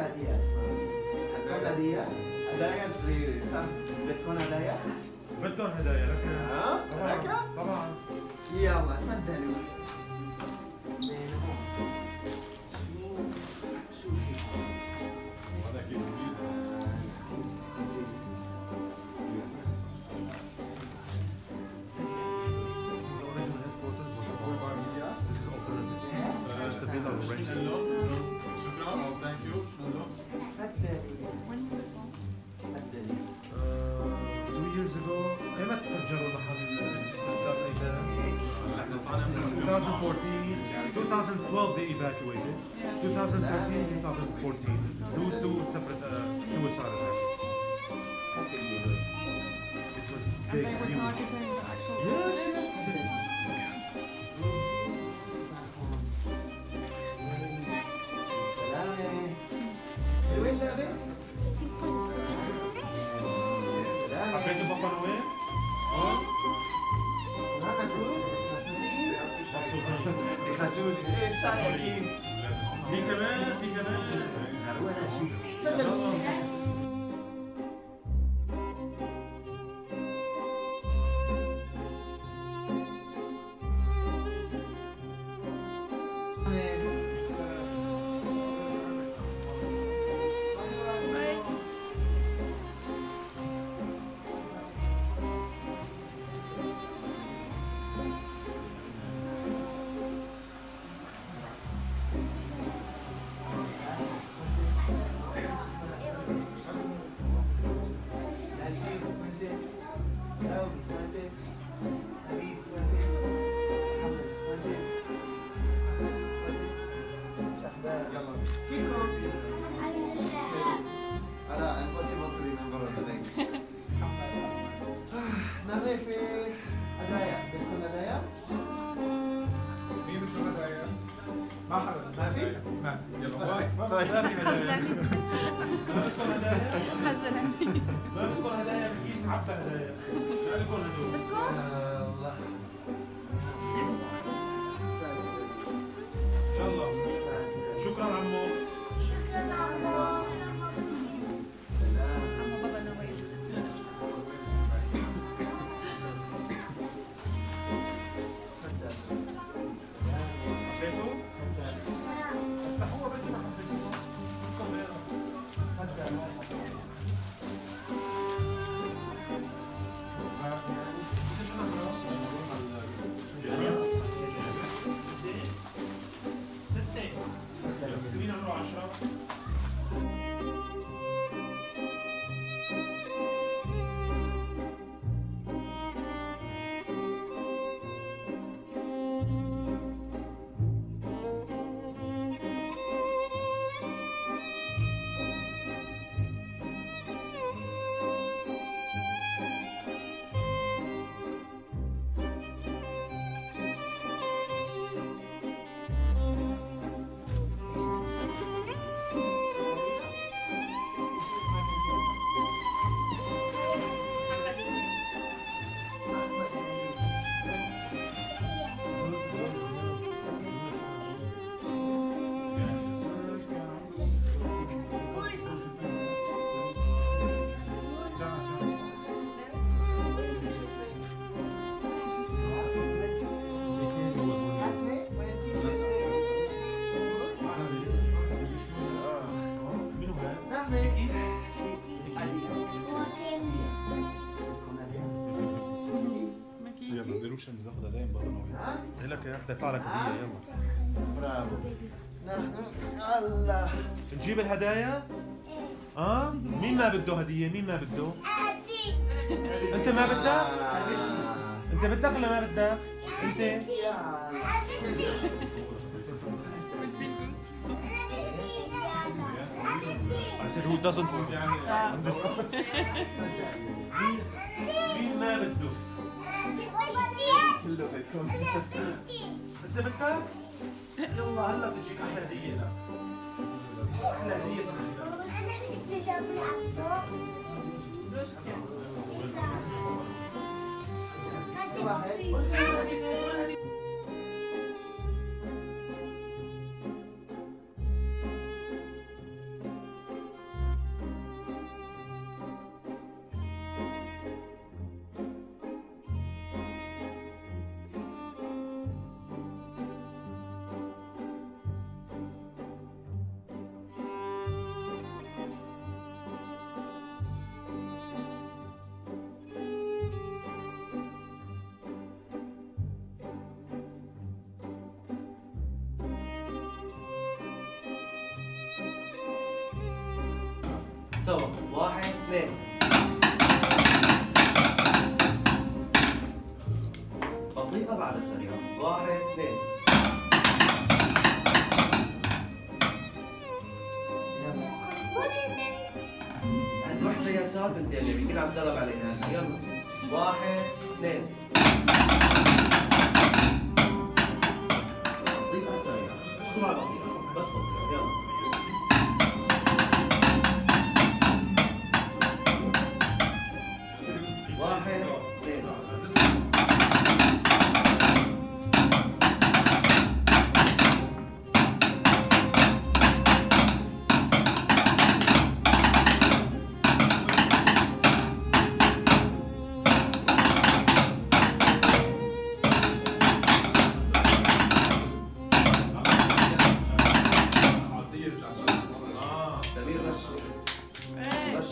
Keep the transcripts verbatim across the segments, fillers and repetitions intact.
هدية. هتكون هدية؟ هدايا صغيرة صح؟ بتكون هدايا؟ بدهم هدايا لك. ها؟ لك؟ طبعا. يلا تفضلوا. twenty fourteen, twenty twelve they evacuated. twenty thirteen, twenty fourteen, due to separate uh, suicide attacks. It was big, huge. Yes, yes, yes. حبيتوا بابا نويل؟ خجولي ايش رايك؟ في كمان في كمان ولا شيء تفضل. ما بدكم هدايا بالكيس عبى هدايا. شو بدكم هدول؟ الله. يلا. شكرا عمو. شكرا عمو. سلام. عمو بابا نويل. حبيتوا؟ افتحوها بدي ما حبيتوها. عشان ناخد هدايا من بابا نويل. قال لك يا يطلع لك هديه يلا. برافو. نحن الله نجيب الهدايا؟ اه؟ مين ما بده هديه؟ مين ما بده؟ انت ما بدك؟ انت بدك ولا ما بدك؟ انت؟ I said who doesn't want مين ما بده؟ كله بدكم. انت بدك؟ يلا هلا بتجيك احلى هديه لك. احلى هديه بتجيك. انا بدي واحد. سوا واحد اثنين. بطيئة بعد سريعة واحد اثنين. وحدة يسار تنتين يمين كل عم تدرب عليها. يلا واحد اثنين. بطيئة سريعة مش طبعا بطيئة بس بطيئة. يلا واحد اثنين. سمير رش رش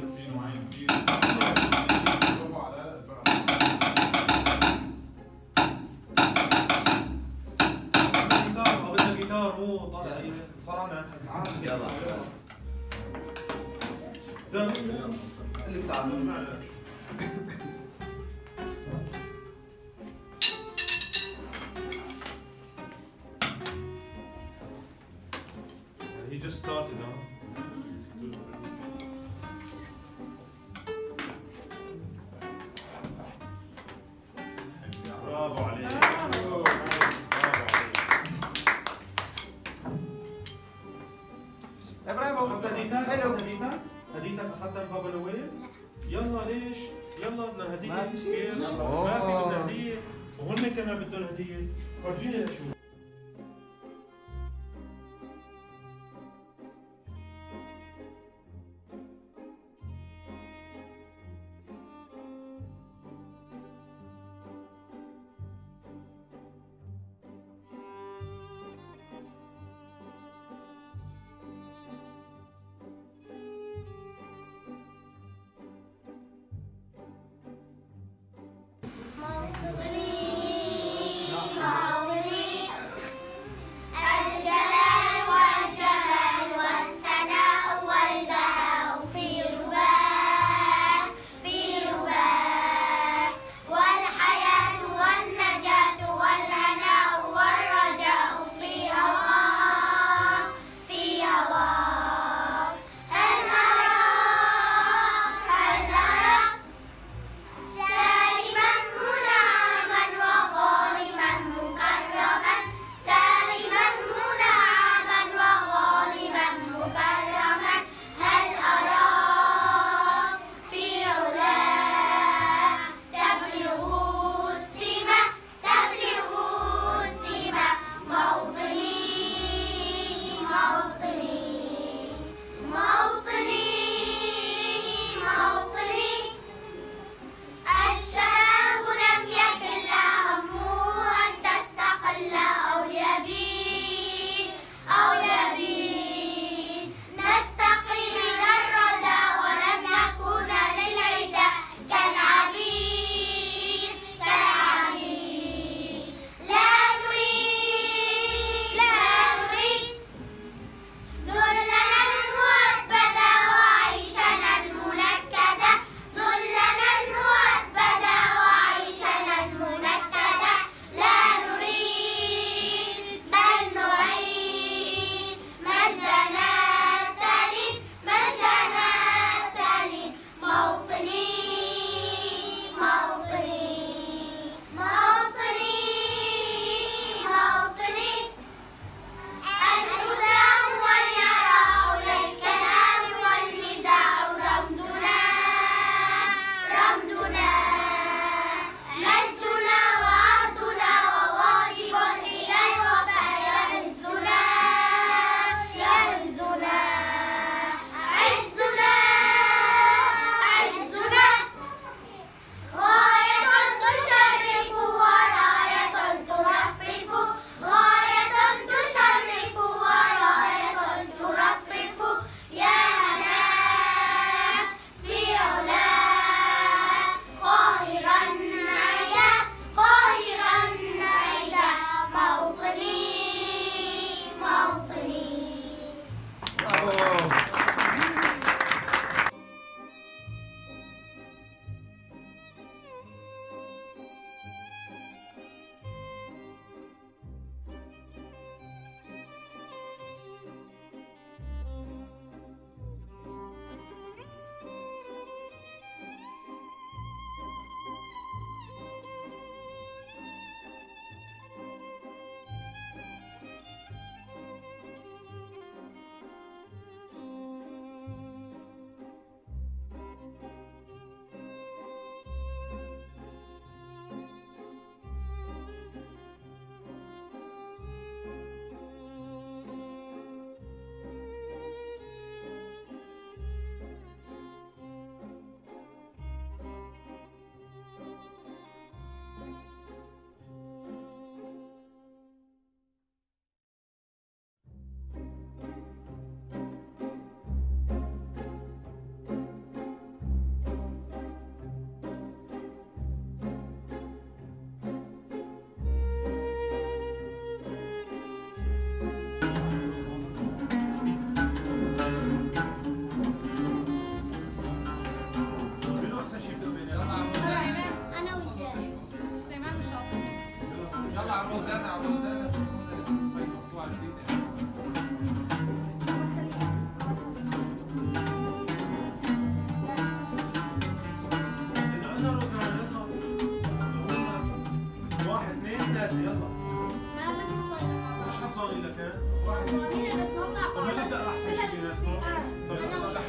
مو طالع صرعنا. يلا دم اللي بتعمله. He just started, huh? برافو عليك. برافو عليك. برافو. أخذت هديتك؟ أخذت هديتك؟ هديتك أخذتها من بابا نويل؟ يلا ليش؟ يلا بدنا هدية. ما في شيء. ما في بدنا هدية. وهن كمان بدهم هدية. فرجيني لشوف.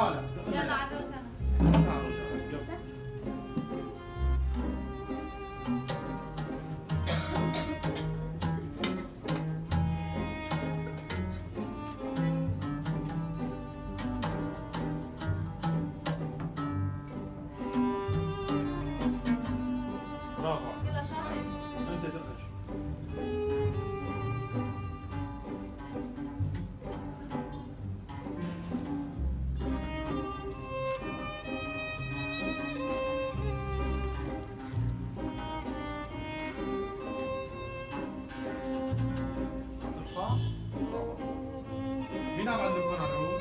حالك. يلا عروس انا. يلا عروس انا يلا. برافو. يلا شاطر. انت دقش. صح؟ برافو. مين عم علمكم على العود؟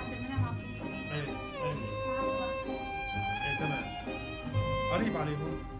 ايه ايه ايه تمام. قريب عليهم.